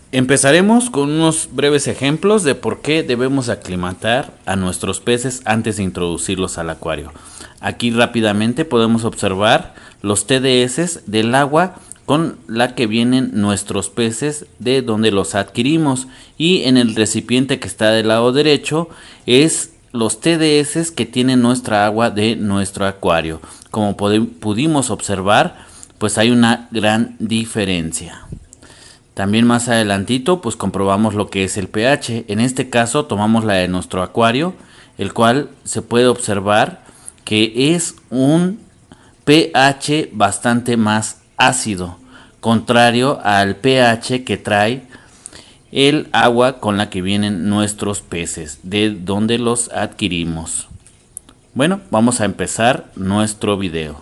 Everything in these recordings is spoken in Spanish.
Empezaremos con unos breves ejemplos de por qué debemos aclimatar a nuestros peces antes de introducirlos al acuario. Aquí rápidamente podemos observar los TDS del agua con la que vienen nuestros peces de donde los adquirimos, y en el recipiente que está del lado derecho es los TDS que tiene nuestra agua de nuestro acuario. Como pudimos observar, pues hay una gran diferencia. También más adelantito pues comprobamos lo que es el pH. En este caso tomamos la de nuestro acuario, el cual se puede observar que es un pH bastante más ácido, contrario al pH que trae el agua con la que vienen nuestros peces, de donde los adquirimos. Bueno, vamos a empezar nuestro video.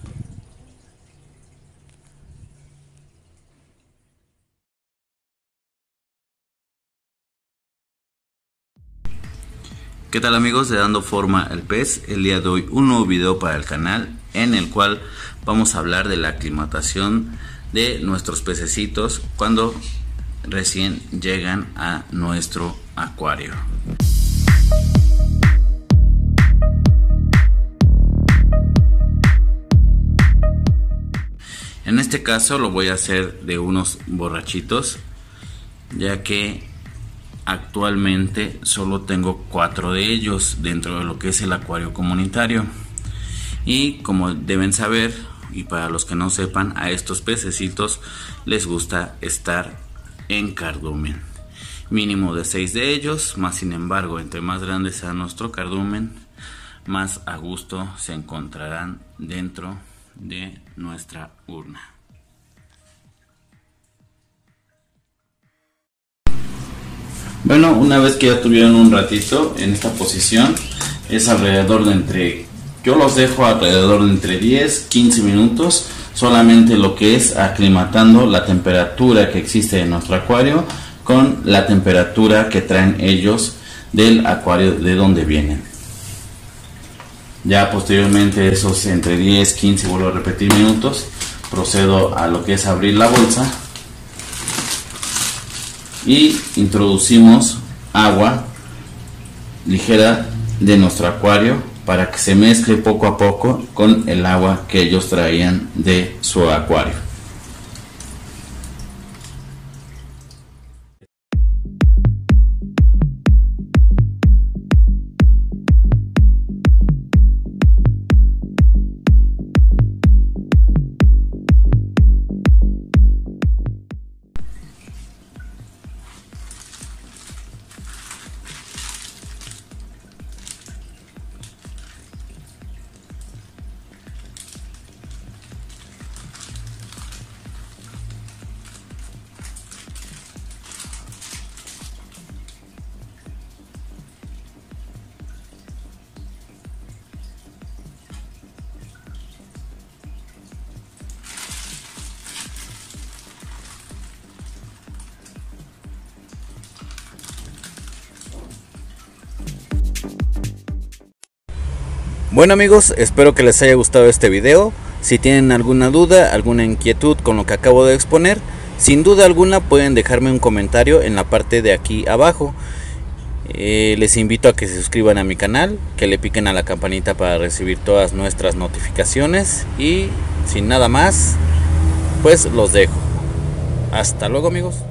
¿Qué tal amigos de Dando Forma al Pez? El día de hoy un nuevo video para el canal en el cual vamos a hablar de la aclimatación de nuestros pececitos cuando recién llegan a nuestro acuario. En este caso lo voy a hacer de unos borrachitos, ya que actualmente solo tengo 4 de ellos dentro de lo que es el acuario comunitario. Y como deben saber, y para los que no sepan, a estos pececitos les gusta estar en cardumen. Mínimo de 6 de ellos, más sin embargo, entre más grande sea nuestro cardumen, más a gusto se encontrarán dentro de nuestra urna. Bueno, una vez que ya tuvieron un ratito en esta posición, es alrededor de yo los dejo alrededor de entre 10-15 minutos, solamente lo que es aclimatando la temperatura que existe en nuestro acuario con la temperatura que traen ellos del acuario de donde vienen. Ya posteriormente esos entre 10-15, vuelvo a repetir, minutos, procedo a lo que es abrir la bolsa y introducimos agua ligera de nuestro acuario para que se mezcle poco a poco con el agua que ellos traían de su acuario. Bueno amigos, espero que les haya gustado este video. Si tienen alguna duda, alguna inquietud con lo que acabo de exponer, sin duda alguna pueden dejarme un comentario en la parte de aquí abajo. Les invito a que se suscriban a mi canal, que le piquen a la campanita para recibir todas nuestras notificaciones, y sin nada más, pues los dejo. Hasta luego amigos.